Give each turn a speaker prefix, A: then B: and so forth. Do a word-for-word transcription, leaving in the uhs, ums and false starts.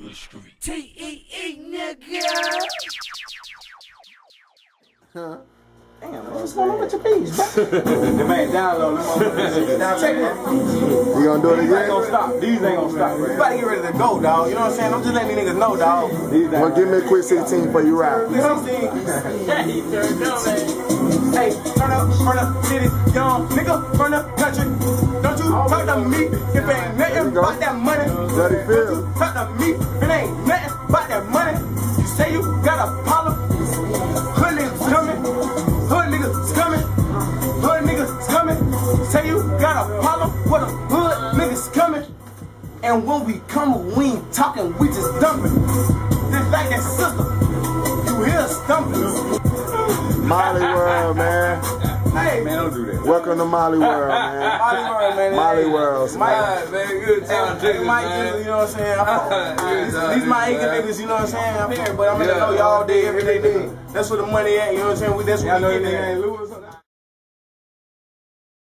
A: the street.
B: T E E, nigga.
C: Huh? Damn, what's going on with your bees, bro?
D: They made down low. Now check it.
C: You gonna do it
D: These
C: again?
D: ain't gonna stop. These ain't gonna stop. You about to get ready to go, dog. You know what I'm saying? I'm just letting these niggas know, dog. These ain't
C: Well, give me a quick sixteen for you ride.
D: sixteen. Hey, turn up, turn up, city, young nigga, turn up country. Don't you talk to me if it ain't nothing about that money.
C: Let it feel.
D: Talk to me if it ain't nothing about that money. You say you got a problem. Hood niggas coming. Hood niggas coming. Hood niggas coming. Say you got a problem with a hood niggas coming. And when we come, we ain't talking, we just dumping. Just like that sister. You hear stumping.
C: Molly World, man.
D: Hey,
A: Man, don't do that.
C: Welcome to Molly World, man.
D: Molly World, man.
C: Molly World.
D: Mike,
A: Alright, man, good time,
D: hey,
A: chicken,
D: Mike,
A: man.
D: you know what I'm saying? I'm, these,
A: time,
D: these my
A: chicken,
D: acre
A: man.
D: niggas, you know what I'm saying? I'm here, but I'm gonna
A: Yeah.
D: know y'all day, every day, nigga. That's where the money at, you know what I'm saying? We, that's what we get at.